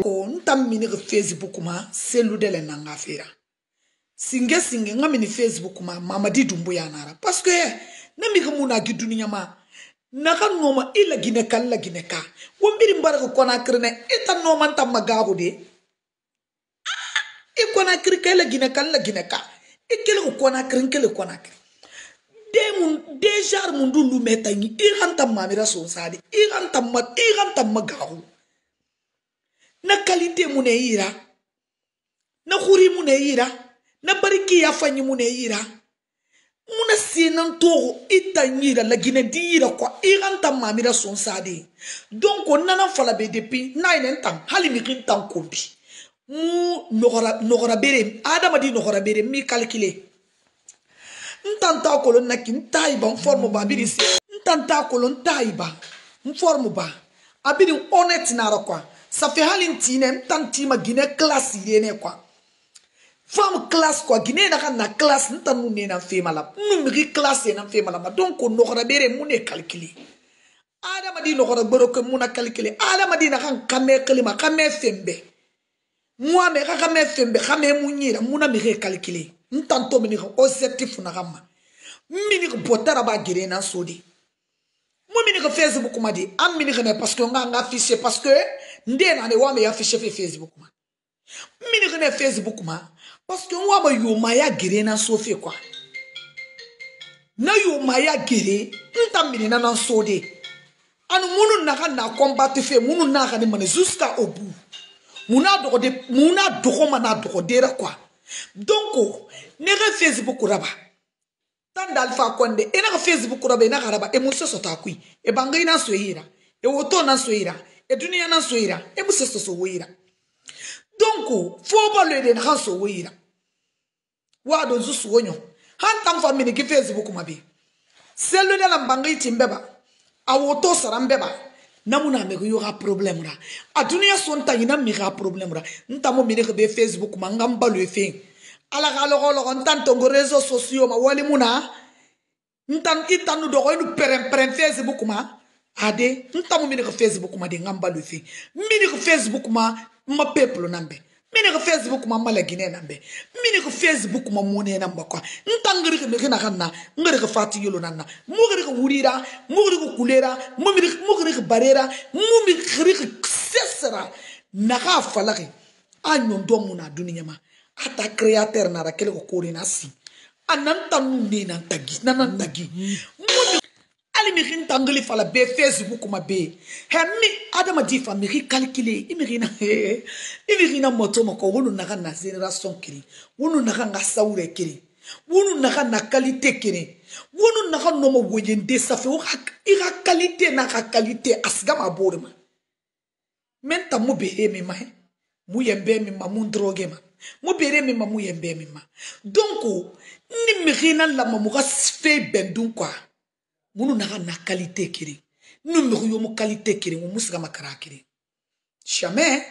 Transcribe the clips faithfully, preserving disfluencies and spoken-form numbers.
ko ntam mini Facebook ma selu de le nanga fera singe singe nga mini Facebook ma mamadi dumbu ya nara parce que na mi ko muna gi duniya ma naka noma ila gine kala gine ka wombiri mbarako kona krene eta noma ntam magabu de e kona krikela gine kala gine ka e kele ko kona krinkele kona kri de mun dejar mun dundu metani i ganta mamira so sadi i ganta ma i ganta magabu na kalite muneira na khuri muneira na bariki ya fanyi muneira muna sinan togo itanyira la gine dira kwa iranta mamira son sadi donc on nana fala be depuis nine tan hali mi kintan kombi mu nogora nogora bere adama di nogora bere mi calculer ntanta kolon na kin taiba forme ba biri se ntanta kolon taiba forme ba abiri honnête na kwa ça fait halintine tanti ma Guinée classe yene quoi femme classe quoi Guinée na na classe ntanu ne na fema la numeri classe na fema la donc on aura bere mune calculer adama di no gora boro ko muna calculer adama di na kan kame kalima kame fembe moi me ka kame fembe kame munyira muna me calculer ntanto mini objectif na kama mini ko botara ba gire na sodi moi mini ko Facebook ma di am mini ko parce que nga nga afficher parce que ndena ne wa me afficher Facebook ma mini ko ne Facebook ma parce que wa ba yo maya gire na sofi quoi na yo maya gire ntam mini na na sodi anu munu na na combattre fait munu na ka ni mane jusqu'à au bout muna do de muna do ko mana do dera quoi donc ne ga Facebook raba tan dalfa konde e na Facebook raba e na raba e muso sota kui e bangai na soira e woto na soira e dunia na soira e muso so soira donc fo ba le de na so soira wa do zu suonyo han tam family ki Facebook mabe selo de la bangai timbeba a woto sarambeba namuna me yo ga problème ra a dunia son ta ina mi ga problème ra ntamo mi ne be Facebook ma ngamba le fe ala ga lo lo ntanto ngo réseaux sociaux ma wali muna ntan itanu do ko nu perem perem Facebook ma ade ntamo mi ne ko Facebook ma de ngamba le fe mi ne ko Facebook ma ma peuple nambe mi ne ko Facebook ma mala Guinée nambe mi ne ko Facebook ma mone namba kwa ntangri ko me na kanna ngari ko fati yolo nanna mo ngari ko wurira mo ngari ko kulera mo mi mo ngari ko barera mo mi ngari ko sesra na ga falaki anyon do muna duniya ma ata créateur na ra kele ko korina si ananta nundi nan tagi nan tagi ali mi kin tangali fala be Facebook ma be he mi adama di fa mi ri calculer i mi rina he i mi rina moto mo ko wonu na na génération kiri wonu na nga saure kiri wonu na na qualité kiri wonu na no mo woyende ça fait o i ga qualité na ga qualité asga ma borima menta mo be he mi ma mu yembe mi ma mu drogue ma mo bere mi ma mu yembe mi ma donc ni mi rina la mo ga fait bendun quoi munu na na qualité kiri numéro yo mo qualité kiri mo musga makara kiri jamais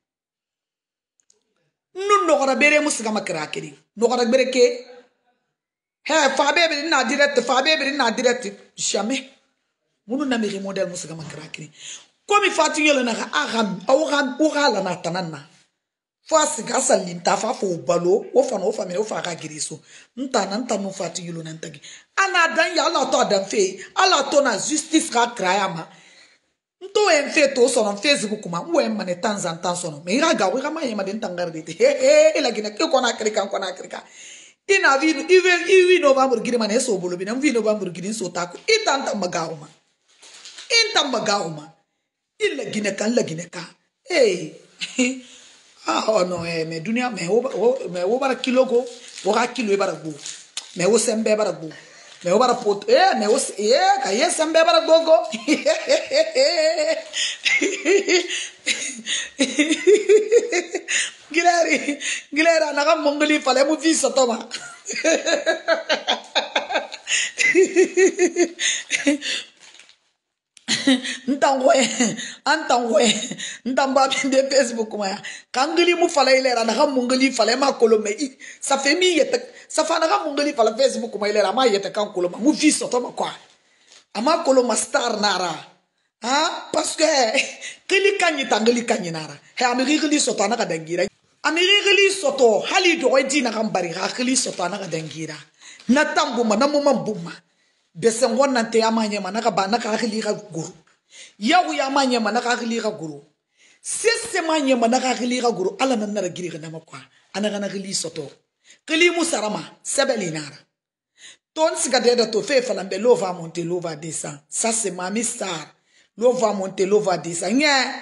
nu no gora bere musga makara kiri no gora bere ke he fa bebe na direct fa bebe na direct jamais munu na mi model musga makara kiri comme fati yelo na agam o gam o gala na tanana fasi gasa linta fa fo balo o fa no fa me o fa ga giriso nta na nta no fati yelo na ntagi ana dan ya ala to dan fe ala to na justice ka krayama nto en fe to so na Facebook ma mo en mane temps en temps so no me ira ga we ga ma yema den tangarde te he he ela gina ke ko na krika ko na krika ina vi iwe iwi November giri mane so bolo bi na vi November giri so ta ko itanta magauma inta magauma illa gina kan la gina ka eh ah oh no eh me dunia me o me o bara kilo go o ga kilo e bara go me o sembe bara go me o bara pot eh me o eh ka ye sembe bara go go Gileri gilera na ga mongoli fale mu visa toma ntangwe antangwe ntamba binde Facebook ma kangeli mu fala ilera na ga mongoli fala ma kolome ça fait mi yete ça fa na ga mongoli fala Facebook ma ilera ma yete kan koloma mu visa to ma kwa ama koloma star nara ah parce que kili kanyi tangeli kanyi nara he amiri kili soto na kadangira amiri kili soto hali do edi na kambari ha kili soto na kadangira na tambuma na muma mbuma bese ngona te amanye manaka bana ka kili ka guru yawu yamanye manaka kili ka guru sese manye manaka kili ka guru ala na nara giri na makwa anaga na kili soto kili musarama sebeli nara ton siga de to fe falambe lova monte lova descend ça c'est mami star lova monte lova descend nya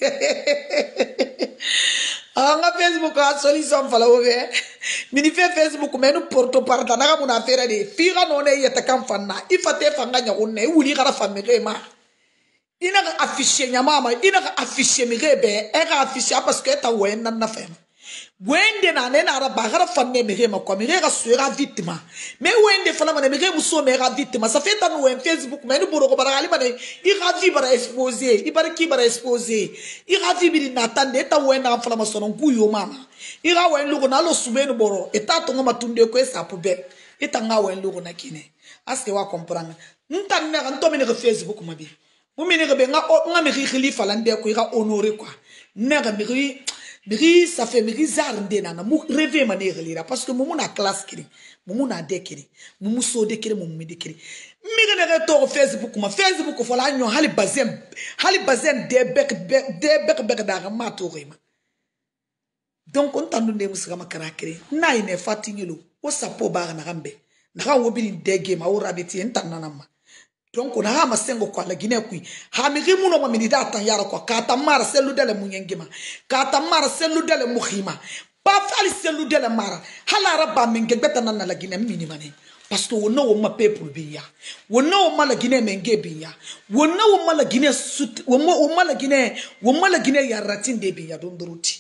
anga Facebook a solution fala obe mini fe Facebook menu porto parta na muna fere de figa no ne yeta kan fanna ifate fanga nya wonne wuli gara famere ma ina ga afficher nya mama ina ga afficher mi rebe e ga afficher parce que ta wen na na fem wende na ne na ba gara fanne mi rema ko mi ga suera victime mais wende fala ma mi remu so me ga victime ça fait tan wen Facebook menu boro ko bara ali bane i ga vi bara exposer i bara ki bara exposer i ga vi bi na tande ta wen na fala ma sonon ku yo mama i ga wen lugo na lo subenu boro e ta to ngoma tunde ko esa pobe e ta nga wen lugo na kine aske wa comprendre ntan ne ga to mi ne Facebook ma bi mu mi ne ga be nga nga mi khili fala nde ko i ga honorer quoi ne ga mi Miri, ça fait miri zarnde na mu rêver mané relira parce que mumu na classe kiri mumu na dekiri mumu so dekiri mumu mi dekiri miri na to Facebook ma Facebook fo la nyon hali bazem hali bazem de bek de bek bek da ma to rema donc on tanu ne musika makara kiri na ine fatingelo o sapo ba na gambe na ga wo bi dege ma o rabiti entanana ma donc on a ma sengo kwa la Guinée kui ha mi rimu no ma mi da tan yara kwa kata mara selu dele munyengima kata mara selu dele mukhima pa fali selu dele mara hala raba menge beta na la Guinée mini mane parce que wono wo ma people biya wono wo ma la Guinée menge biya wono wo ma la Guinée sut wo ma la Guinée wo ma la Guinée ya ratinde biya dondoruti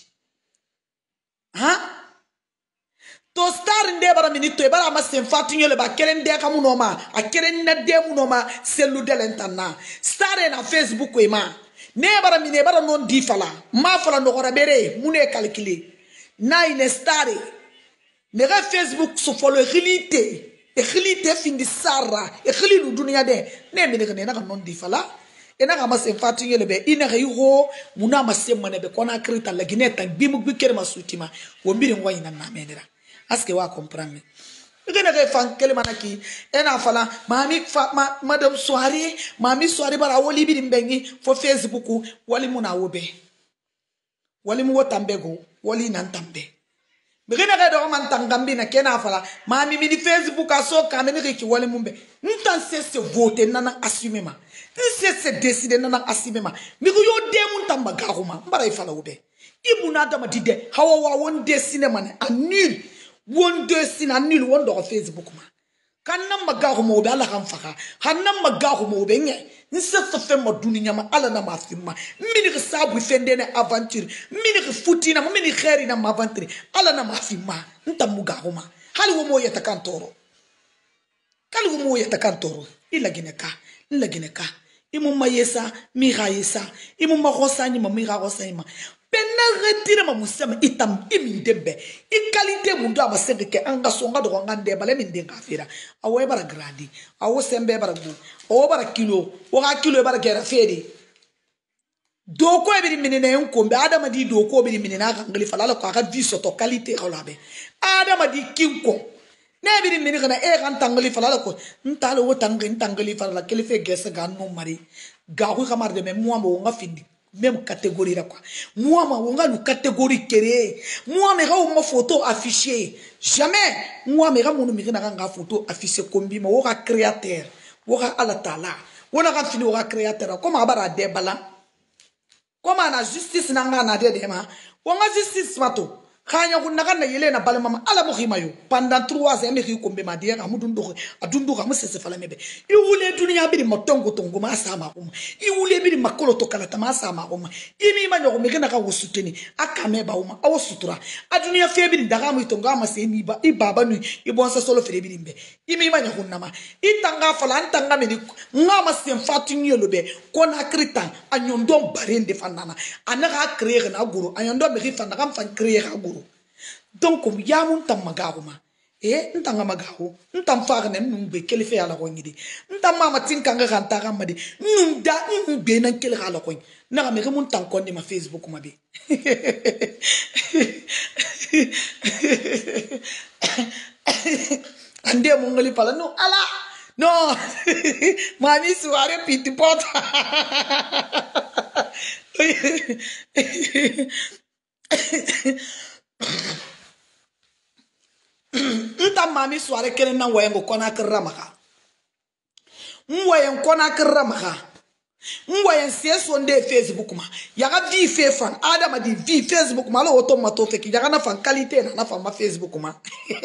ha to star nde bara minito e bara ma sen fatinyo le ba keren de ka munoma a keren na de munoma selu de lentana star na Facebook e ma ne bara mine bara non di fala ma fala no gora bere mune calculer na ine star ne ga Facebook so folo réalité e réalité fin di sara e khili lu dunia de ne mi ne na ka non di fala e na ga ma sen fatinyo le be ina ga yugo muna ma sem mane be kona krita la gineta bimu bi kere masutima wo mbiri ngwa ina na menera aske wa comprendre ngene ke fan kele manaki ena fala mami fa ma, madame soirée mami soirée bara woli bi mbengi fo Facebook wali muna wobe wali mu wotambego wali nan tambe ngene ke do man tangambi na kena fala mami mi di Facebook aso kamene ke wali mumbe ntan se se voter nana assumer ma se se décider nana assumer ma mi ko yo de mun tamba garuma mbara ifala wobe ibuna dama dide hawa wa won dessiner man annule won dessiner annule won do Facebook ma kanna magaho mo be ala kan faka hanna magaho mo be nye nse fe ma duniya ma ala na ma fima mini ke sabu fende na aventure mini ke futina ma mini khairi na ma aventure ala na ma fima nta mugaho ma hali wo mo yata kantoro kali wo mo yata kantoro ila gineka ila gineka imu mayesa mi raisa imu marosa ni ma mi rarosa ma pena retire ma musema itam imindebe i qualité mundo amasenge ke anga songa do ngande bale mindenga fira awe bara grandi awo sembe bara bu o bara kilo o ga kilo bara gera fede doko e biri minene nkombe adama di doko biri minena ngali falala ko ga viso to qualité olabe adama di kinko ne biri minene na e kan tangali falala ko ntalo wo tangi tangali falala kelife gese ga no mari ga ko kamar de me mo mo nga findi même catégorie là quoi moi ma wonga lu catégorie kéré moi me ga ma photo affichée jamais moi me ga mon numéro na nga photo affichée kombi ma woka créateur woka ala tala wona ga fini woka créateur comme abara de bala comme na justice na nga na de de ma wonga justice mato khanya kunna kana yele na bala mama ala mo khimayo pendant trois ans me khi kombe ma dia ga mudundu adundu ga musese fala mebe i wule dunia bi matongo tongo ma sama kuma i wule bi makolo to kala ta ma sama kuma i mi ma nyogo me kana ka wosuteni akame ba uma awo sutura adunia fe bi ndaga mu itonga ma se ni ba i baba nu i bonsa solo fere bi mbe i mi ma nyogo nama i tanga fala ntanga me ni ngama se mfatinyo lobe kona kritan anyondom barende fanana anaka créer na guru anyondo me khifana kam fan créer guru donc yamun tam magaruma eh ntanga magaho ntam fagne numbe kelife ala ko ngidi ntam mama tinkanga kanta kamadi nunda numbe nan kel ala ko na me mun tan ko ma Facebook ma bi ande mo ngali pala no ala no mami suare piti pot nta mami suare kelen na wayengo kona kramaga mwayen kona kramaga mwayen seso nde Facebook ma yaga vi fe fan adama di vi Facebook ma lo oto mato feki yaga na fan qualité na na fan ma Facebook ma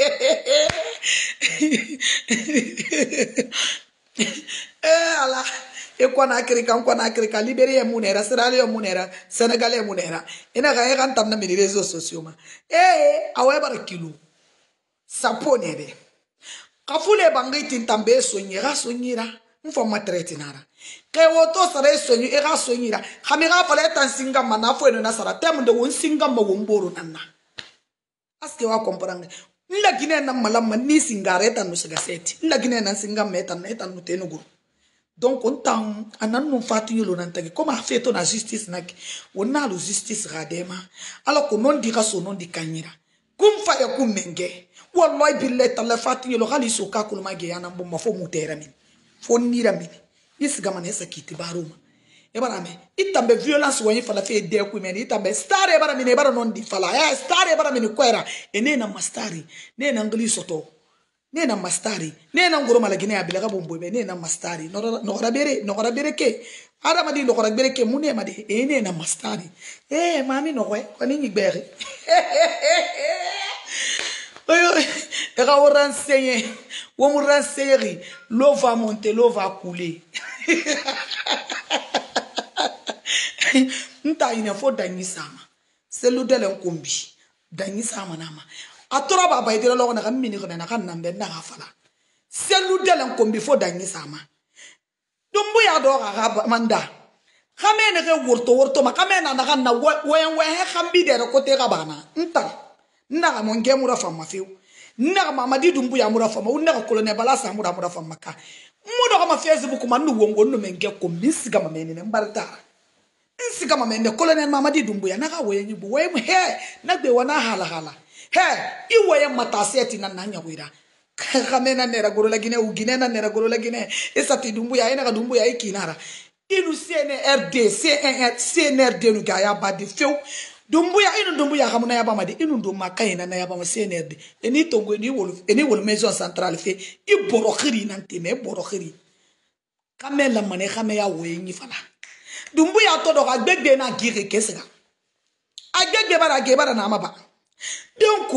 eh ala e kona Afrika kona Afrika Liberia munera Sierra Leone munera Senegal munera ina ga yaga ntam na mi réseaux sociaux ma eh awe bar kilo sapone be kafule bangai tintambe sonyera sonyira mfo matreti nara ke woto sare sonyi e ga sonyira khamira pala tan singa manafo eno na sara tem de won singa ma womboro nanna aske wa comprendre nla gine na malama ni singare tan no siga seti nla gine na singa meta na tan no tenu guru donc on tan anan no fatu yolo nan tagi comme a feto na justice nak wona lo justice radema alors que non dira son non di kanyira kum fa ya kum menge wallahi billahi talla fatu yolo khali so ka kulma ge yana bo mafo mutera min fo nira min isga man esa kiti baruma e bara me itambe violence woni fala fe de ku men itambe star e bara min e bara non di fala e star e bara min kwera e ne na mastari ne na ngli soto ne na mastari ne na ngoro mala gine abila bombo be ne na mastari no no rabere no rabere ke ara madi no rabere ke mune madi e ne na mastari eh mami no kwe ko ni ngbere oyo e ga o renseigner wo mo renseigner l'eau va monter l'eau va couler nta ina fo danyi sama selu dele nkombi danyi sama nama atora baba idira lo na kamini ko na kan nambe na gafala selu dele nkombi fo danyi sama dumbu ya do ga manda kamene ke wurto wurto ma kamena na kan na wen wen he kambi de ko te ga bana nta nna mo nge mura fama fiu nna mama di dumbu ya mura fama unna ko ne bala sa mura mura fama ka mudo kama Facebook man no wongo no menge ko misiga mamene ne mbarta nsiga mamene colonel mama di dumbu ya na ka wenyi bu we he na be wana hala hala he iwe ya mataseti na nanya wira kamena nera goro lagine ugine na nera goro lagine esati dumbu ya ina ka dumbu ya ikinara inu C N R D C N R D no ga ya ba de feu dumbu ya inu dumbu ya hamuna ya ba ma de inu nduma kaina na ya ba ma C N R D eni tongo eni wol eni wol maison centrale fe i borokhiri nante me borokhiri kamela mane khame ya wenyi fala dumbu ya todo ga gbegbe na gire kesega agbegbe bara ge bara na maba donc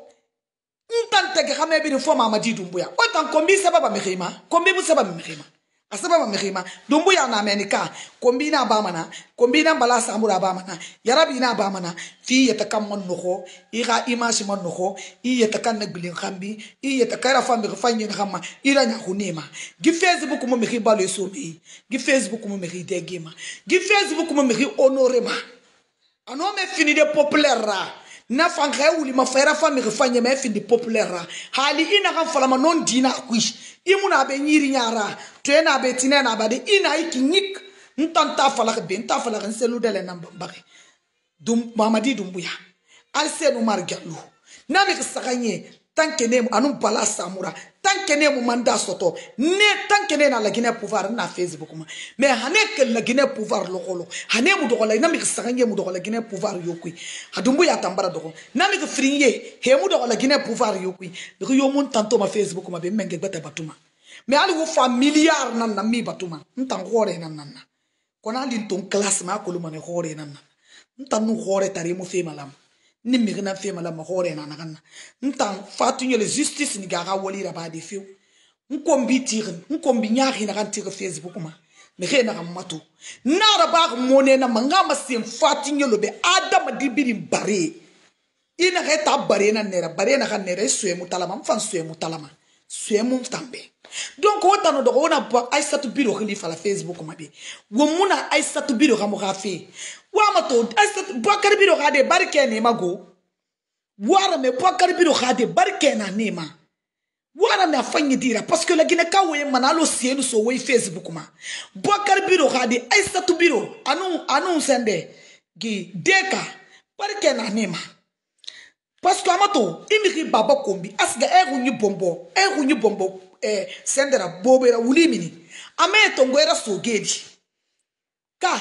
ntante ke khame bi fo mama di dumbu ya otan kombi sababa mehima kombi bu sababa mehima asaba mehima dumbu ya na amerika kombi na ba mana kombi na bala samura ba mana yarabi na ba mana fi yatakam monno ira image monno i yatakan na bilin khambi i yatakara fambe fanyi na khama ira nya hunema gi Facebook mo mehi balo somi gi Facebook mo mehi degema gi Facebook mo mehi honorema ano me fini de populaire na fanga wuli ma fera fambe fanyi me fini populaire hali ina kan fala ma non dina kwish imuna be nyiri nyara tena be tinena ba de ina ikinyik ntanta fala be ntanta fala kan selu de le namba mbake dum mamadi dumbuya alsenu margalu na me sakanye tanke ne anu bala samura tanke ne mu manda soto ne tanke ne na la Guinée pouvoir na Facebook ma mais hanek la Guinée pouvoir lokolo hane mu dogola na me sakanye mu dogola Guinée pouvoir yokui adumbuya tambara dogo na me frinye he mu dogola Guinée pouvoir yokui yo mun tanto ma Facebook ma be menge beta batuma mais ali wo fa milliard nan na mi batuma ntan hore nan nan kona li ton classe ma ko lu mane hore nan ntan nu hore tare mu fe malam ni mi gna fe malam hore nan nan ntan fatu le justice ni gaga woli raba de fe nkombi tirin nkombi nyaari na kan tire Facebook ma me re na matu na raba mone na mangama sim fatu le be adama dibiri bare ina reta bare na nera bare na kan nera suye mutalama mfan suye mutalama suye mu tambe donc otano do ona ba aisatu biro khalifa la Facebook mabe wo muna aisatu biro ga mo gafe wa mato aisatu bakar biro ga de barke ne mago wara me bakar biro ga de barke na nema wara me afanyi dira parce que la Guinée ka we manalo sienu so we Facebook ma Bokar Biro hadi Aïssatou Biro anu anu sende gi deka parke na nema parce que amato imiri baba kombi asga e hunyi bombo e hunyi bombo eh sendera bobera wulimini ame tongwera so geji ka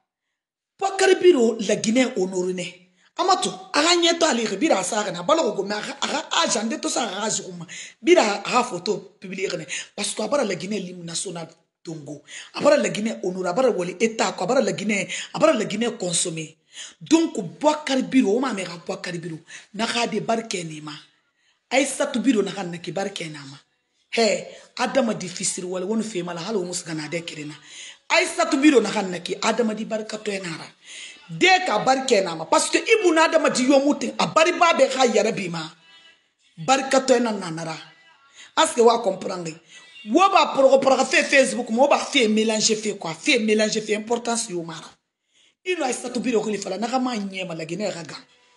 Bokar Biro la Guinée honorine amato aga nyeto ali bira sare na balo go ma aga agende to sa aga zuma bira aga photo publier ne parce que abara la Guinée l'hymne national Tongo abara la Guinée honor abara woli état ko abara la Guinée abara la Guinée consommer donc Bokar Biro o ma mera Bokar Biro na khade barke ni ma Aïssatou Biro na kan ki barke na ma he adama difficile wala wonu fe mala halo musgana de kirina Aïssatou Biro na kan ki adama di barkato enara deka barke nama parce que ibuna adama di yomutin a bari babe kha yarabi ma barkato ena nanara aske wa comprendre wo ba pro pro fait Facebook mo ba fait mélanger fait quoi fait mélanger fait importance yo mara ino Aïssatou Biro ko li fala na ma nyema la Guinée raga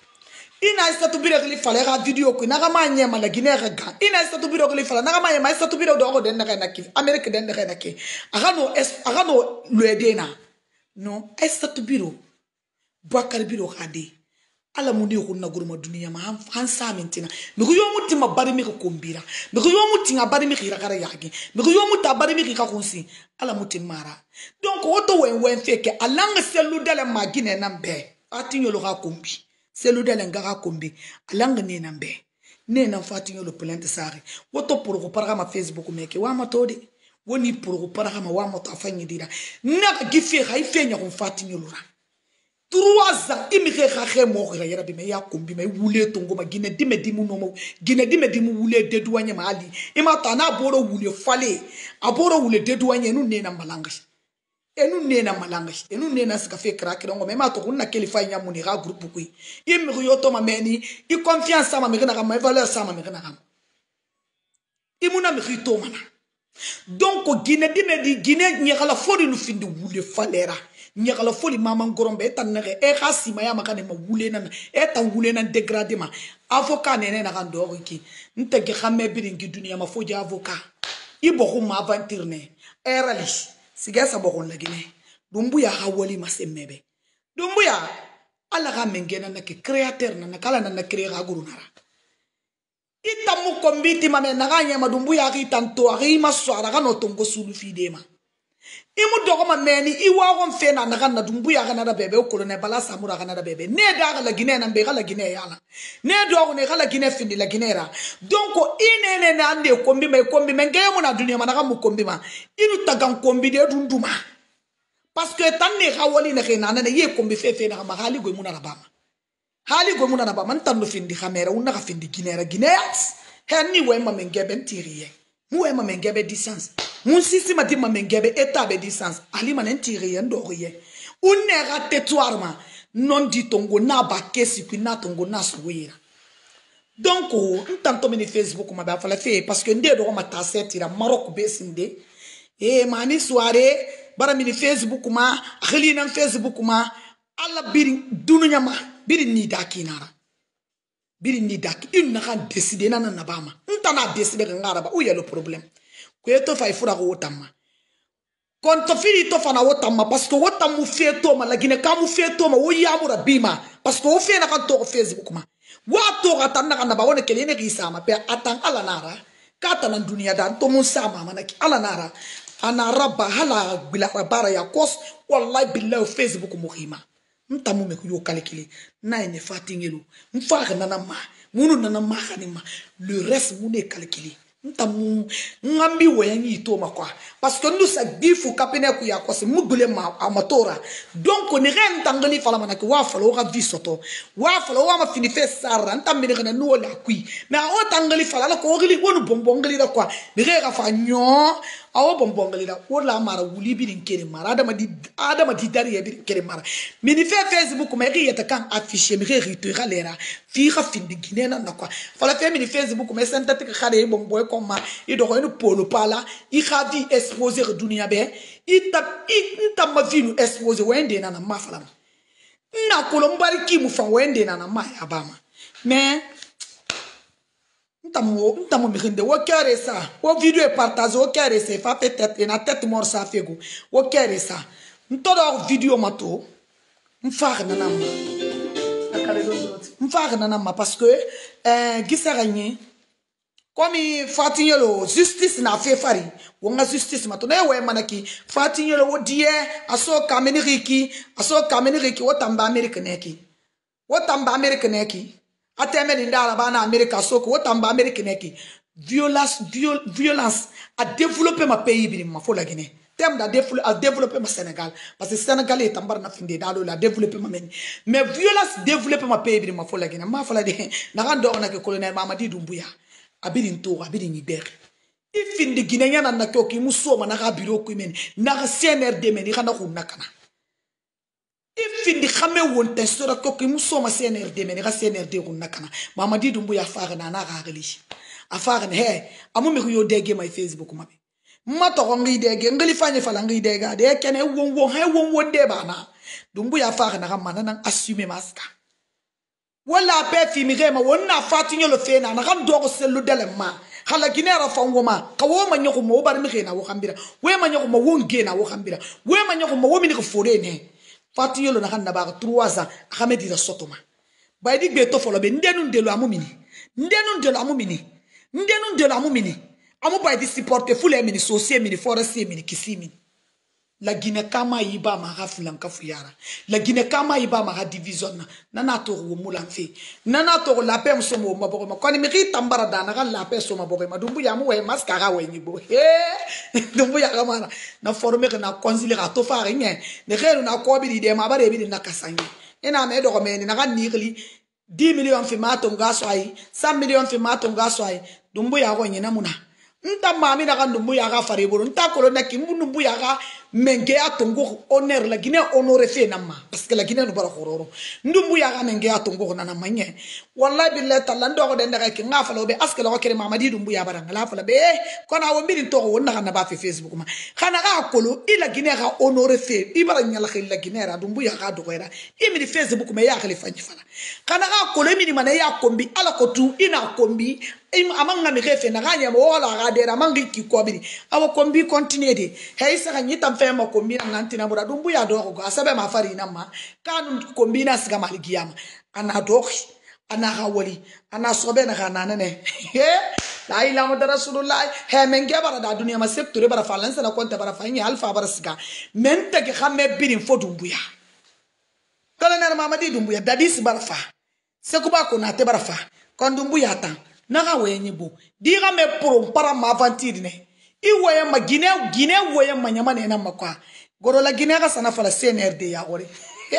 ina Aïssatou Biro ko li fala ga video ko na ma nyema la Guinée raga ina Aïssatou Biro ko li fala na ma nyema Aïssatou Biro do ko den na na ki Amerique den na na ki aga no aga no le edena non Aïssatou Biro Bokar Biro hadi ala mundi ko na guruma duniya ma han samintina mi ko yomuti ma bari mi ko kombira mi ko yomuti nga bari mi khira kara yagi mi ko yomuta bari mi ka kunsi ala muti mara donc woto wen wen feke alanga selu dele magine nambe fatinyo lo ka kombi selu dele nga kombi alanga ne nambe ne na fatinyo lo plainte sare woto pour ko paraga ma Facebook meke wa ma todi woni pour ko paraga ma wa ma to afanyi dira na gife hay fenya ko fatinyo lo ra trois ans imire khaxe mo khira yara bi me ya kombi me wule tongo ma Guinée dime dimu no mo Guinée dime dimu wule de douanye ma ali ima ta na boro wule fale aboro wule de douanye nu ne na malanga enu ne na malanga enu ne na ska fe crack ngo me ma to kunna kelifa nya muni ga groupe ku imire yo to ma meni i confiance sama me na ma valeur sama me na am imuna me khito mana donc Guinée dime di Guinée nya kala fori lu findi wule falera nyakala foli mama ngorombe eta nere e khasima ya makane ma wule nan eta wule nan dégradé ma avocat nene na kan doro ki nte ge xamé bi ngi dunia ma foji avocat ibo ko ma aventure ne erali siga sa bokon la Guinée dumbu ya hawali ma semmebe dumbu ya ala ga mengena na ke créateur na kala na na créer ga gurunara ita mu kombiti ma me na ga nyama dumbu ya ki tanto ari ma swara ga no tongo sulu fidema imu dogo ma meni iwa gon fena na kana dumbu ya kana da bebe ko ne bala samura kana da bebe ne da la Guinée na be la Guinée yala ne dogo ne la Guinée findi la Guinée ra donc ine ne na ande kombi me kombi me ngemu na dunia manaka mu kombi ma inu tagan kombi de dunduma parce que tan ne khawali ne khina na ye kombi fe fe na ma hali go mu na bama hali go mu na bama tan findi khamera unna ka findi Guinée ra Guinée henni we ma me ngebe ntiriye mu we ma me ngebe distance mon sisi mati ma mengebe eta be distance ali manen tire ndoriye unera tetoire ma non dit tongo na ba kesi ku na tongo na suwira donc ntanto mini Facebook ma ba fala fe parce que ndé do ma ta setira Maroc be sinde e mani soirée bara mini Facebook ma khali nan Facebook ma alla biri dununya ma biri ni dakinara biri ni dak une na kan décider na na bama ntana décider ngara ba où y a le problème kweto fa ifura ko wotama konto fili to fana wotama parce que wotamu feto ma la Guinée kamu feto ma wo yamura bima parce que wo fe na kan to Facebook ma wa to ga tan na kan ba wona kelene ki sama pe atan ala nara kata na dunia dan to mun sama mana ki ala nara ana rabba hala bila bara ya kos wallahi billahi Facebook muhima ntamu me ku yo calculer na ene fatingelo mfa na na ma munu na na ma kanima le reste mune calculer ntamu ngambi weyangi to makwa parce que nous ça difu kapene ku ya kwase mugule ma amatora donc on ren tangali fala manaki wa fala wa vi soto wa fala wa ma fini fe sara ntambe ne kana no la kui mais o tangali fala la ko gili wonu bombongali da kwa ni re ga fa nyo awo bombongali da wala mara wuli bi nkere mara adama di adama di dari bi nkere mara mini fe Facebook ma ri yata kan afficher mi ri to galera fi ga findi ginena na kwa fala fe mini Facebook ma sentati ka khade bomboy comme il doit nous polo pala il a vie exposé dunia be il t'a il t'a ma vie nous exposé wende na na mafala na kolombari ki mu fa wende na na ma abama mais ntamo ntamo mihinde wo kere ça wo vidéo est partagé wo kere ça fa fait tête na tête mort ça fait go wo kere ça ntodo vidéo mato mfar nana ma mfar nana ma parce que euh gisaranye comme Fatignolo justice na fait fari wonga justice mato na we manaki Fatignolo wo die aso kameni riki aso kameni riki wo tamba America neki wo tamba America neki ateme ndala bana America soko wo tamba America neki violence viol, violence a développé ma pays bi ma fo la Guinée thème da a développé ma Sénégal parce que Sénégal est tambar na finde dalo la développé ma men mais violence développé ma pays bi ma fo la Guinée ma fo la de na gando na ke colonel Mamadi Doumbouya abiri ntoga abiri ngibere ifindi Guinée na na ko ki musoma na ga biro ko men na C N R D men kana ko nakana ifindi xame won ten sura ko ki musoma C N R D men ga C N R D ko nakana Mamadi Doumbouya faga na na ga gali afaga ne he amu mi ko yo dege my Facebook mabe mato ko ngi dege ngali fanye fala ngi dega de kene won won he won won de bana Doumbouya faga na ga manana assumer maska wala pe fi mi rema wonna Fatignolo fena na kan dogo selu delema hala Guinea fa ngoma ka wo ma nyoko mo bar mi rena wo khambira we ma nyoko mo wonge na wo khambira we ma nyoko mo wo mi ko fore ne Fatignolo na kan na ba trois ans Ahmed ira sotoma bay di be to folo be ndenu ndelo amumini ndenu ndelo amumini ndenu ndelo amumini amu bay di supporter fule mini socié mini forestier mini kisimi la Guinée kama iba ma rafulam kafuyara la Guinée kama iba ma division na na to wo mulamfe na na to la paix somo maboko ma koni mi tambara dana kan la paix somo maboko ma Doumbouya mu we maskara we ni bo he Doumbouya kamana na former na concilier to fa rien ne xelu na ko bi de ma bare bi na kasangi ina me do ko me na kan nikli dix millions fi mato ngaso ay cent millions fi mato ngaso ay Doumbouya ko nyina muna nta mami na kan Doumbouya ga fare boro nta kolo na ki Doumbouya ga menge atongo honneur la Guinée honoré fait nama parce que la Guinée no bara khororo Doumbouya ga menge atongo na na manye wallahi billahi talla ndo de ndaka ki ngafa lo be aske lo kere Mamadi Doumbouya bara ngala fa la be kona wo mbiri to wonna kana ba fi Facebook ma kana ga kolo ila Guinée ga honoré fait ibara nyala khil la Guinée ra Doumbouya ga do koira imi Facebook ma ya khali fanyi fala kana ga kolo imi mana ya kombi ala ko tu ina kombi amanga mi refe na ganya mo wala ga dera mangi ki ko bi awo kombi continue de hey sa ganyi tam fe ma kombi na nanti na bura Doumbouya do ko asabe ma fari na ma kanu kombi na siga maligiyama ana doki ana hawali ana sobe na kana ne he la ilaha muhammad rasulullah he menge bara da duniya ma secteur bara falansa na konta bara fanyi alfa bara siga mente ke xame birin fo Doumbouya colonel Mamadi Doumbouya dadis bara fa sekuba ko na te bara fa kon Doumbouya tan naga wenye bo diga me pro para ma aventure ne i woye ma Guinée Guinée woye ma nyama ne na makwa goro la Guinée ga sana fala C N R D ya gore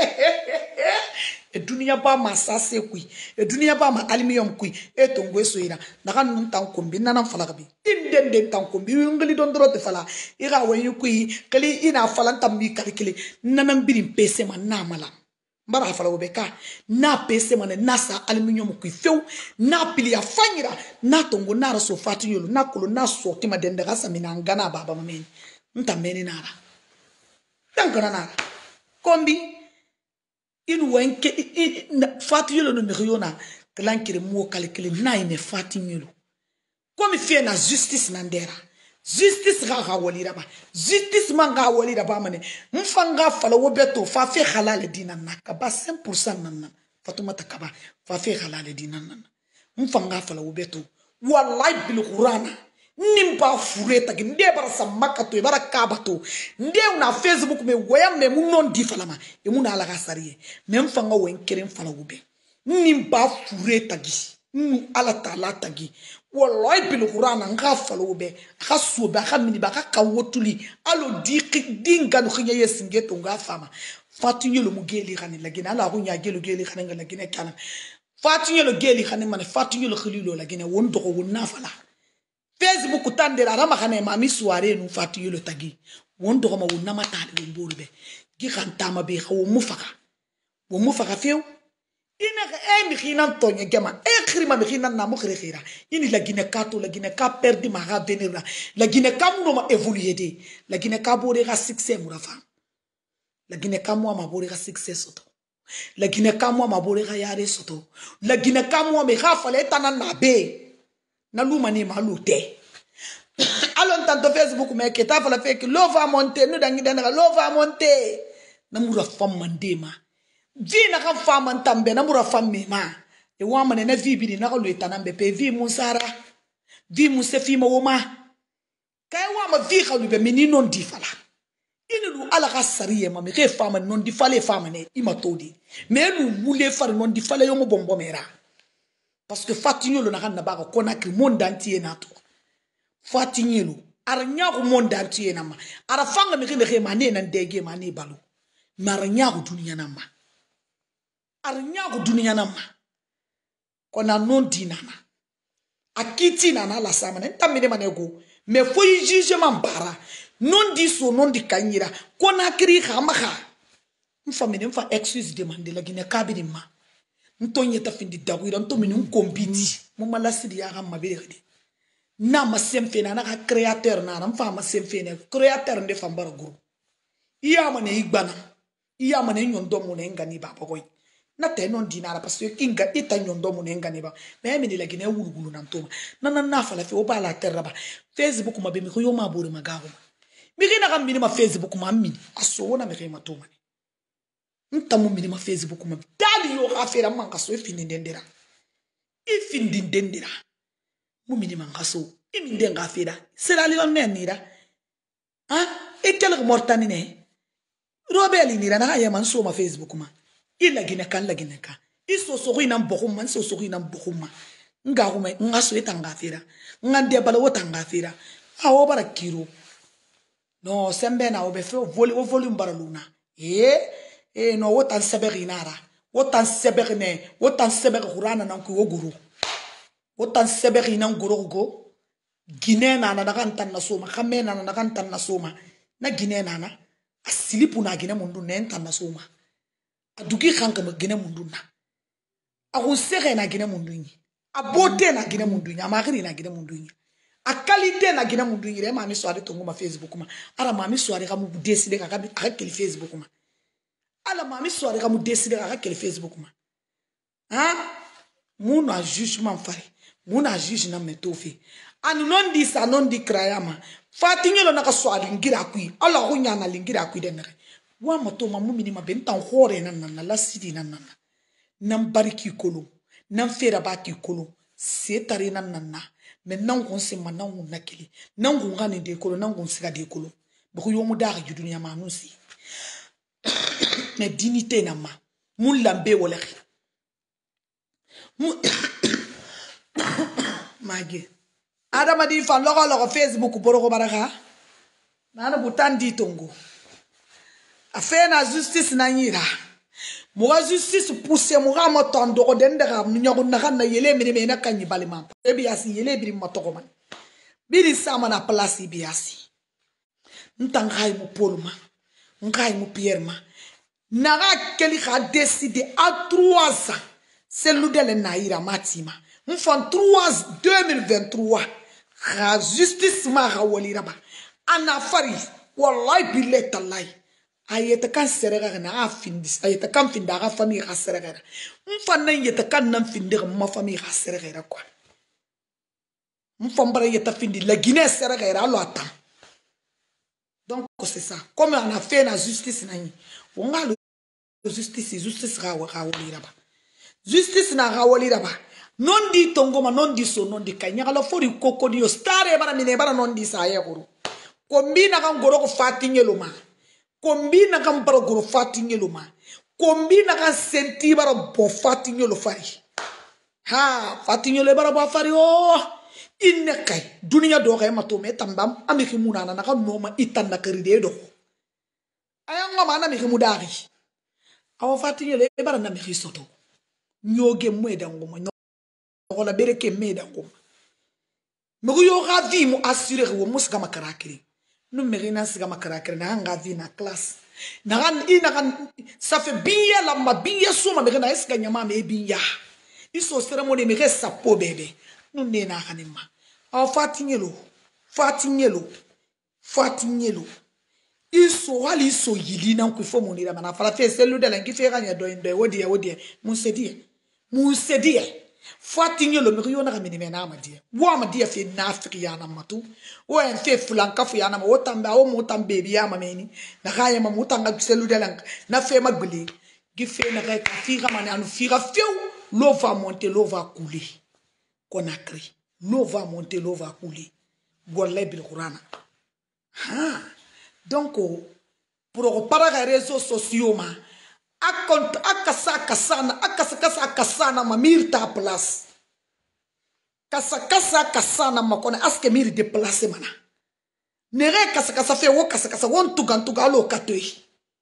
e dunia ba ma sase kui e dunia ba ma aluminium kui e tongo eso ira naga nun tan kombi nana fala gabi inden den tan kombi ngali don drote fala i ga wenye kui kali ina fala tambi calculer nanan birim P C ma na mala mbara fala wobeka na pese mane nasa aluminium ku few na pili ya fanyira na tongo na raso Fatignolo na kolo na so tima dende gasa mina ngana baba mameni nta meni nara tankana nara kombi inu wenke Fatignolo no miriona klankire mo calculer na ine Fatignolo komi fe na justice na ndera justice ga ga wali raba justice man ga wali raba mane mfanga fala wobeto fa fe halal dinan nakaba cinq pour cent nan Fatoumata Kaba fa fe halal dinan nan mfanga fala wobeto wallahi bil qur'ana nimba fureta gi nde bara samaka to bara kabato nde una Facebook me waya me mun non di falama e mun ala ga sariye me mfanga wen keren fala wobe nimba fureta gi nu ala taala tagi wallahi bil qur'ana nga falo be ga soba ga mini ba ga kawotuli alo di dinga no khinya yesingeto nga fama Fatignolo mu geli khane la gina ala gunya gelu geli khane nga la gina kana Fatignolo geli khane man Fatignolo khililo la gina won doko won nafala Facebook tandera rama khane mami soirée nu Fatignolo tagi won doko ma won namata de mbolbe gi khantama be khawo mufaka wo mufaka few ina e mi khinan tonye gema e khirima mi khinan na mo khira ini la Guinée kato la Guinée ka perdi ma ga venir la la Guinée ka mo ma évoluer de la Guinée ka bore ga succès murafa la Guinée ka mo ma bore ga succès soto la Guinée ka mo ma bore ga yare soto la Guinée ka mo me ga fale tanan na be na luma ni ma lute alon tanto Facebook me ke ta fala fake l'eau va monter nous dangi dana l'eau va monter na mura fam mandema vi na kan fam tambe na mura fam me ma e wa mane na vi bi na ko lueta na mbe pe vi musara vi musefi ma woma kay wa ma vi khalu be mini non di fala inu lu ala ka sariye ma me ke fam non di fale fam ne ima todi me lu mule far non di fale yo mo bombo mera parce que fatinyo lo na kan na ba ko na kri monde entier na to fatinyo ara nyaako monde entier na ma ara fanga me ke ma ne nan dege ma ne balu mara nyaako duniya na ma ara nyaako duniya na ma kona non dinana akiti nana la samane tamine manego me foi jugement bara non di so non di kanyira kona kri khamaha mfamine mfa excuse demander la gine kabini ma ntonye ta findi dawira ntomini nkompiti mo malasidi ya gamma be de na ma semfe na na créateur na na mfa ma semfe ne créateur nde fambara guru iya mane igbana iya mane nyondo mo ne ngani baba koy na te non dinara parce que kinga ita nyondo mo ne ngani ba me me ni la gine wulugulu na ntoma na na na fala fe oba la terra ba Facebook ma be mi ko yo ma bore magago mi gina kam mini ma Facebook ma mini aso na me ke matoma ntamu mini ma Facebook ma dali yo afera man kaso e fini ndendera e fini ndendera mu mini man kaso e mi ndenga afera sera li on nira ha e kel mortani ne robeli nira na ya man so ma Facebook ma ila gina kan la gina ka iso so ina mboko man so so ina mboko ma nga kuma nga so etanga afera nga ndebala wotanga afera awo bara kiro no sembe na obe fe volume volume bara luna eh eh no wotan seberi nara wotan seberi ne wotan seberi qur'ana nan ko guru wotan seberi nan guru go gine na na kan tan na soma khame na na kan tan na soma na gine na na asilipu na gine mundu ne tan na soma adugi khanka ma gine mundu na akun sere na gine mundu ni abote na gine mundu ni amakiri na gine mundu ni a qualité na gine mundu ni re mami soare tongo ma Facebook ma ara mami soare ka mu décider ka ka kel Facebook ma ala mami soare ka mu décider ka kel Facebook ma hein mon jugement fare mon juge na metofi anu non di sa non di krayama fatinyo na ka soare ngira kui ala ko nyana lingira kui denere wa mato ma mumini ma bentan hore nan nan la sidi nan nan nan bariki kolo nan fera ba ki kolo setare nan nan na men nan gon se man nan na kili nan gon ngane de kolo nan gon siga de kolo bu yo mu daga ju dunya ma nusi mais dignité na ma mun lambe wala mu mage adama di fa logo logo Facebook boroko baraka nana butandi tongo afena justice na nyira muga justice pousse muga motondo ko dendega nyogo na kan na yele mi me na kanyi balima e biasi yele bi motoko man biri sama na place biasi ntangay mu polma ngai mu pierre ma naga keli ka décider à trois ans celle de la naira matima mfan trois deux mille vingt-trois la justice ma rawali raba ana fari wallahi billahi tallahi ayeta kan serega na afindis ayeta kan finda ga famille ga serega mfan nan yeta kan nan findir ma famille ga serega quoi mfan bara yeta findi la Guinée serega alo atam donc c'est ça comme on a fait la justice na ni on a le justice justice ga wa rawali raba justice na rawali raba non di tongoma non di so non di kanya la fori koko di stare bara mine bara non di sa ye guru kombina kan goro ko fatingelo ma kombina kan bara goro fatingelo ma kombina kan senti bara bo fatingelo fari ha fatingelo bara bo fari o inne kay dunia do kay mato me tambam amiki munana na kan no ma itanna keride do ayanga mana mi mudari awa fatingelo bara na mi soto nyoge mweda ngoma la bereke meda ngoma mugo yo gavi mu assurer wo musga makarakiri no merina siga makarakiri na nga vi na classe na ran ina kan ça fait bien la ma bien so ma merina eska nyama me bien iso ceremony me resa po bebe no ne na kanima aw fatingelo fatingelo fatingelo iso wali so yili na ku fo mo ni na fala fe selu de la ngi fe ganya do ndo wodi ya wodi mun sedie mun sedie fatinye lo mi yo na kamini me na amadia wa amadia fe na afrika ya na matu o en fe flanka fu ya na mo tamba o mo tambe bi ya mameni na kaya ma mutanga selu de lang na fe magbeli gi fe na ka fira mane anu fira feu l'eau va monter l'eau va couler Conakry l'eau va monter l'eau va couler golle bil qur'ana ha donc pour para les réseaux sociaux ma akont akasa kasana akasa kasa kasana ma mir ta place kasa kasa kasana ma kone aske mir déplacer mana nere kasa kasa fe wo kasa kasa won tugan tugalo katoi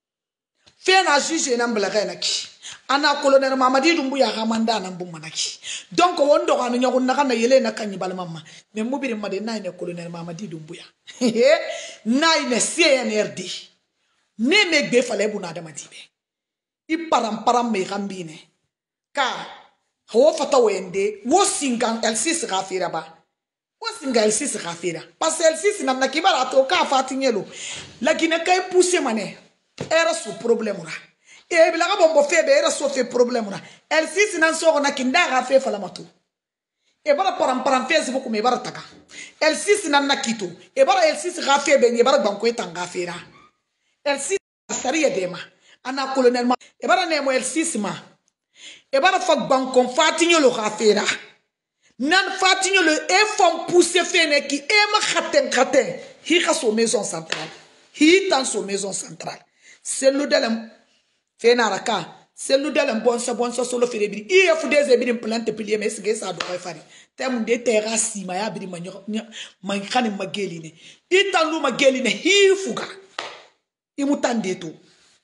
fe na juge na mblaga na ki ana colonel Mamadi Doumbouya ramanda na mbumanaki donc wondo kanu nyago nakana yele na kanyibal mama me mubiri made na ine colonel Mamadi Doumbouya na ine C N R D ne megbe fale bu na damatibe i param param me gambine ka ho fata wende wo singan L six rafira ba wo singan L six rafira parce L six na nakibara to ka fatinyelo lakini kay pousser mané era su problème ra e bila ga bombo febe era so fe problème ra L six nan so na kinda ga fe fala matu e bara param param Facebook me bara taka L six nan nakito e bara L six ga fe be ni bara banko etanga fera L six sariya dema ana colonel ma e bara nemo L six ma e bara fak banko fatinyo lo ga fera nan fatinyo le e fam pousser fene ki e ma khaten khaten hi ga so maison centrale hi tan so maison centrale selu dalam fena raka selu dalam bonsa bonsa solo fere biri i ya fude ze biri plante pilier mais sege sa do fari tem de terra sima ya biri manyo man khani mageli ne i tan lu mageli ne hi fuga i mutande to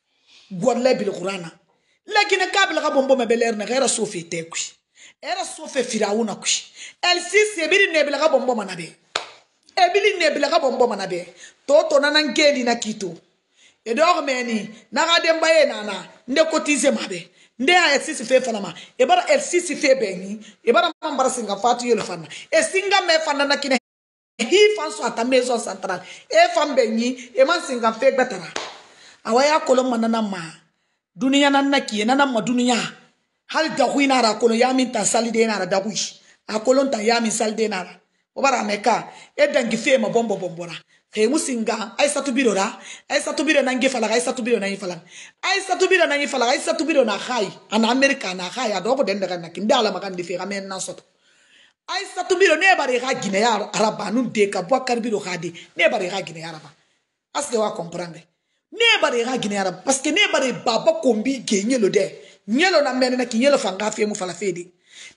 golle bil qur'ana lakini kabla ga bombo mebeler ne gera sofi tekwi era sofi firauna kwi el six biri ne bila ga bombo manabe e bili ne bila ga bombo manabe to to nanan geli na kito e dog meni na ga dem baye nana nde cotiser mabe nde a L six fe fana ma e bara L six fe beni e bara mambara singa fatu yelo fana e singa me fana na kine hi fanso ata maison centrale e fam beni e man singa fe betara awaya kolon manana ma duniya nan naki nana ma duniya hal da huina ra kolon yamin ta salide na ra da hui a kolon ta yamin salide na ra o bara meka e dangi fe ma bombo bombora he musinga aisa tubiro ra aisa tubiro na ngefala aisa tubiro na ngefala aisa tubiro na ngefala aisa tubiro na khai ana america na khai adogo den daga na kindala magandi fe gamen na soto aisa tubiro ne bare ga gine ya araba nu de ka bwakar biro khadi ne bare ga gine araba aske wa comprendre ne bare ga gine araba parce que ne bare baba kombi genye lo de nyelo na mene na kinyelo fanga fe mu fala fe de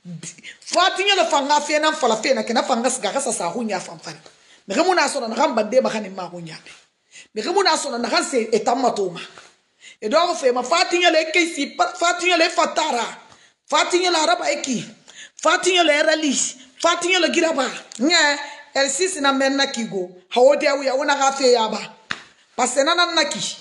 fatinya lo fanga fe na fala fe na kena fanga siga sa sa hunya famfari me ke mona sona na gamba de makani ma go nyabe me ke mona sona na ganse etamatoma e do go fe ma fatinya le ke si fatinya le fatara fatinya la araba eki fatinya le ralis fatinya le giraba nya L six na menna kigo hawode awu ya wona ga fe ya ba parce nana naki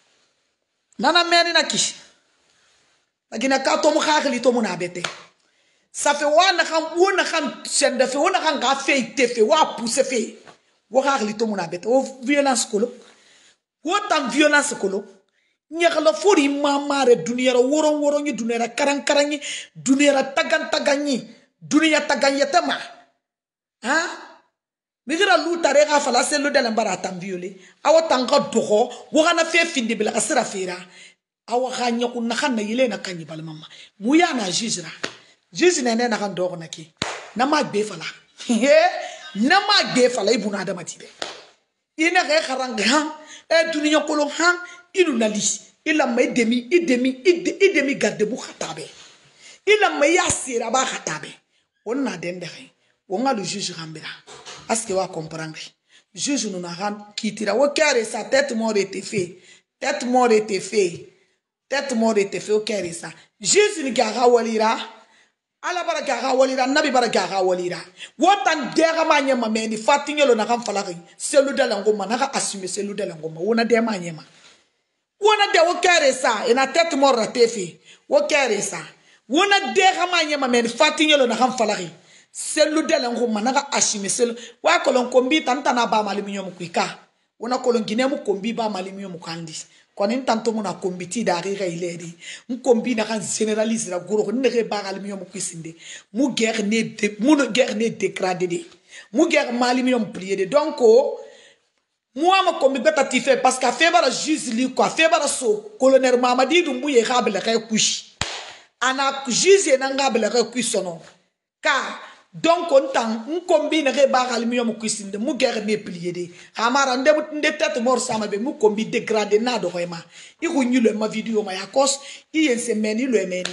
nana meri naki agina ka to mu khagli to mu na bete ça fait wana kan wona kan sende fe wona kan ga fe te fe wa pousse fe wo khagli to mu na bete o violence kolo wo tan violence kolo nyakala fori mamare dunia ra woron woron ni dunia ra karan karangi dunia ra tagan taganyi dunia taganya tema ha migira lutare ga fala se lo de la bara tan violé awa tanga dogo wo kana fe finde bela kasira fera awa ganya ku na kana yile na kanyi bal mama muya na jijra jizi nene na kan dogo naki na ma be fala he na ma be fala ibuna da matibe ina ga kharanga ha e dunia ko lo ha inu nali ila mai demi idemi idemi garde bu khatabe ila mai yasira ba khatabe onna dende hay wonga le juge rambela est-ce que va comprendre juge nous n'a kitira wo kere sa tête mort était fait tête mort était fait tête mort était fait o kere sa juge ni gaga walira ala bara gaga walira nabi bara gaga walira wotan dega manye mameni fatingelo na kan falaki selu de la ngoma na ka assumer selu de la ngoma wona de manye ma wona de wo kere sa ina tête mort était fait wo kere sa wona dega manye mameni fatingelo na kan falaki selu de la ngoma na ka assumer selu wa kolon kombi tanta na ba malimiyo mukwika wona kolon gine mu kombi ba malimiyo mukandi Quand on tente mon combi d'arrière il est dit, on combine à généraliser la gourde, ne rébarre le mieux cuisine, mou guerre né, mou guerre né dégradé, mou guerre malimium plié. Donc, moi, ma combi bête fait parce qu'à faire la juge li quoi, faire la so, colonel Mamadi du mouille rable le couche. Ana juge n'angable le couche son nom. Car, donc on tang on combine rebar aluminium cuisine de mu guerre ne plié de amara nde nde tête mort sama be mu combi dégradé na do vraiment i ko nyule ma vidéo ma yakos i en semaine le meni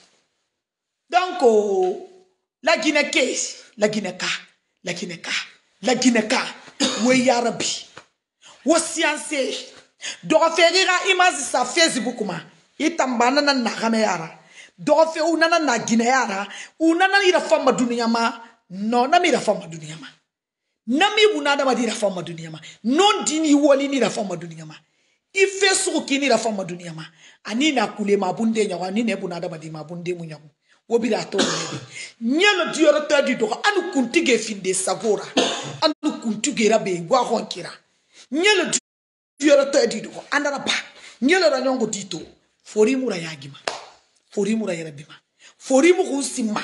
donc oh, la Guinée case la Guinée ka la Guinée ka la Guinée ka we yarabi wo science do ferira image sa Facebook ma itambana na na kamera do fe unana na Guinée yara unana ira fama dunia ma no na mira fama dunia ma na mi bunada ma dira fama dunia ma non dini woli ni ra fama dunia ma i fe so kini ra fama dunia ma ani na kule ma bunde nya ani ne bunada ma di ma bunde mu nya wo bi da to ne nyelo dioro ta di do anu kuntige finde savora anu kuntige ra be gwa honkira nyelo dioro ta di do andara ba nyelo ra nyongo dito fori mura yagima fori mura yera bima fori mu kusima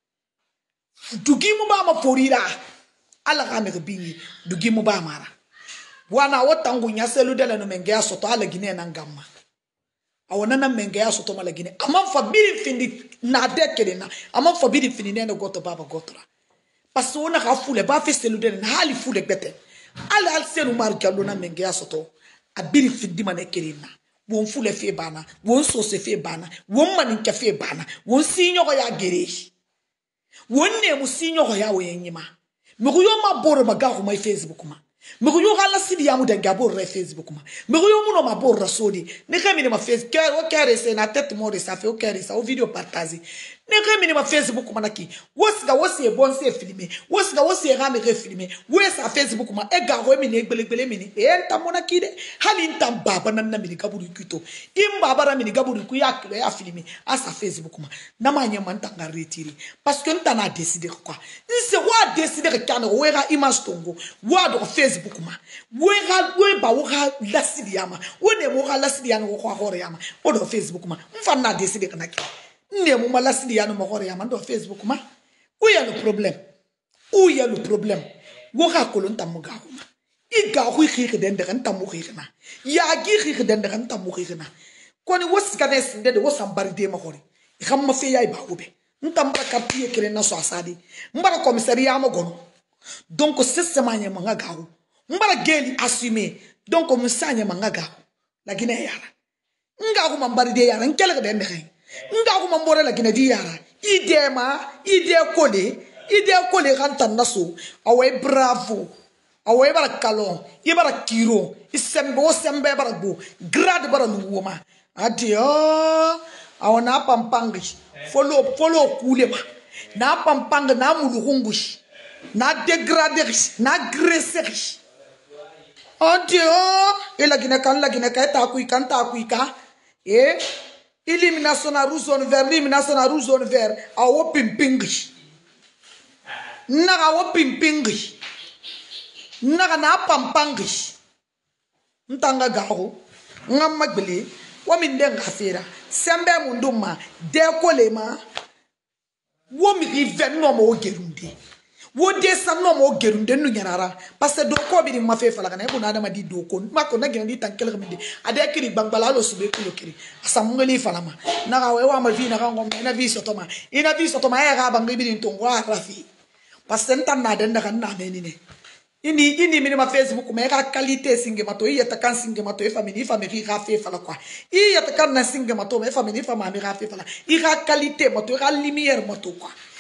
dugimu ba ma forira ala ga me binyi dugimu ba mara wana wotangu nya selu dele no menge ya soto ala gine na ngamma awona na menge ya soto mala gine ama fabiri findi na dekele na ama fabiri findi ne goto baba gotora parce ona ga fule ba fe selu dele na hali fule bete ala al selu mar galo na menge ya soto abiri findi manekele na won fule fe bana won so se fe bana won maninka fe bana won sinyo ko ya gereshi won ne mu sinyo ko ya wenyima me ko yo ma boro maga ko my Facebook ma me ko yo hala sidi ya mu de gabo re Facebook ma me ko yo mu no ma boro sodi ne ka mi ne ma Facebook ker o ker se na tête mo de ça fait o ker ça o video partager ne ka mi ne ma Facebook ma naki wosga wosi e bon se filmer wosga wosi e rame re filmer wesa Facebook ma e ga ko mi ne gbele gbele mi ni e enta mo naki de hali nta baba nan na mi ni gaburu kito im baba ra mi ni gaburu ku ya kilo ya filmer asa Facebook ma na ma nya man tanga retirer parce que nta na décider quoi c'est wa décider kan wera image tongo wa do Facebook ma wera we ba wa lasidi yama wone mo ga lasidi yana ko ko yama o do Facebook ma mfa na décider kanaki ne mo malasidi yana mo ko yama do Facebook ma où y a le problème où y a le problème wo ga kolon tamuga ma i ga go khige den de kan tamuga na ya gi khige den de kan tamuga na ko ni wosika ne sinde de wosambari de ma hori xam ma fe yay ba obe ntamba quartier kele na so asadi mbara commissariat ma gono donc c'est semanya manga gawo mbara geli assumer donc on sanya manga gawo la Guinée yara nga ko mambari de yara nkele de ndexen nga ko mambore la Guinée di yara idema ide kole ide kole ranta naso away bravo away bara kalon ibara kiro isembe o sembe bara go grade bara luwoma adio awana pampangi follow follow kulema na pampang na muluhungush na degrader na gresser adio ela gina kan la gina ka ta ku kan ta ku ka e élimination na rouge zone vert élimination na rouge zone vert awo pimpingi na awo pimpingi na na pampangi ntanga gaho ngamma gbele wa min den gafera sembe munduma de kolema wo mi riven no mo gerunde wo de san no mo gerunde nu nyarara parce que do ko bi ma fe fala kana e bona dama di do ko ma ko na gina di tankel ko minde ade kiri bangbala lo sube ko kiri asam ngeli fala ma na ga we wa ma vi na ga ngom na vi soto ma ina vi soto ma e ga bangi bi din tongo rafi parce que ntan na den na kan na ne ni ini ini mini ma Facebook ma ga qualité singe mato i yata kan singe mato e famille famille ga fe fala quoi i yata kan na singe mato e famille famille ga fe fala i ga qualité mato ga lumière mato quoi